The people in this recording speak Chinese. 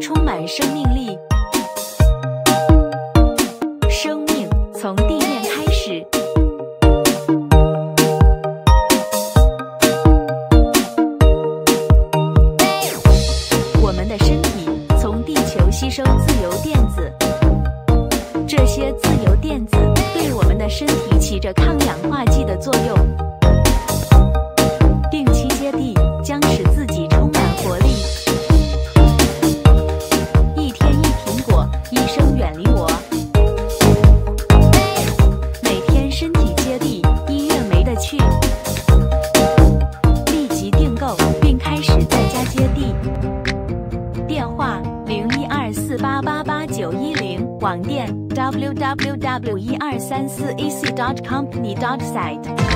充满生命力。生命从地面开始。我们的身体从地球吸收自由电子，这些自由电子对我们的身体起着抗氧化剂的作用。定期接地将使自己充满活力。一天一苹果，医生远离我。每天身体接地，医院没得去。立即订购并开始在家接地。电话0124888910，网店www.1234ac.company.site。